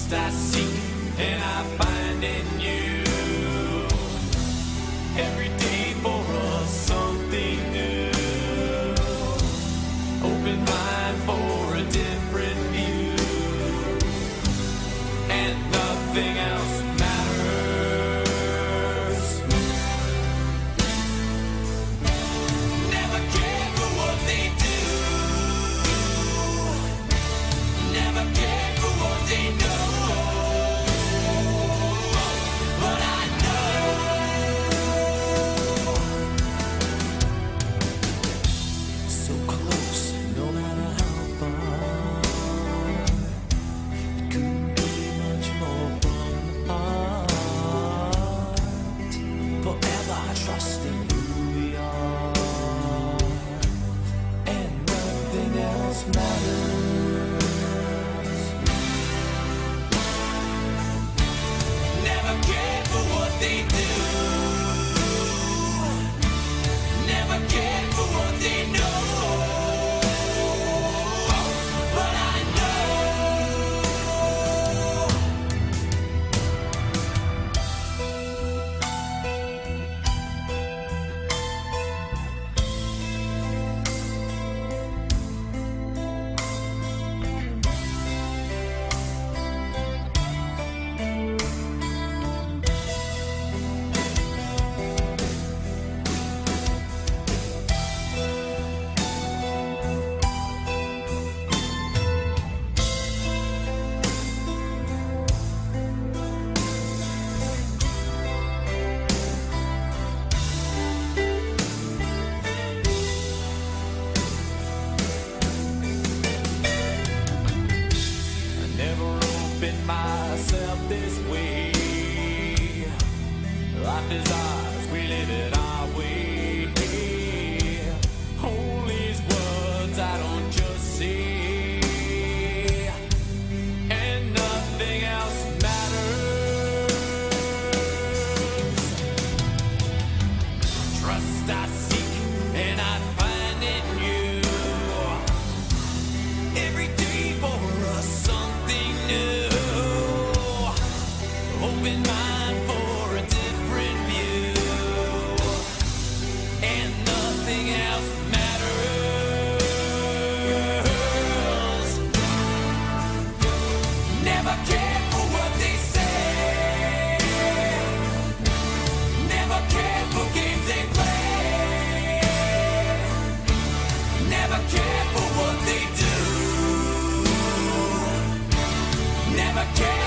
Trust I seek and I find in you. Every day for us something new. Open mind for a different view. And nothing else matters. Never care for what they do. Never care for what they know. But I know so close, no matter how far. It couldn't be much more from the heart. Forever trusting who we are, and nothing else matters. Never cared for what they do. Never cared for what they know. But I know I never opened myself this way. Life is ours, we live it our way. Hold these words I don't just say, and nothing else matters. Trust I seek and I find in you. Every day for us something new. Open mind for a different view. And nothing else matters. Never cared for what they say. Never cared for games they play. Never cared for what they do. Never cared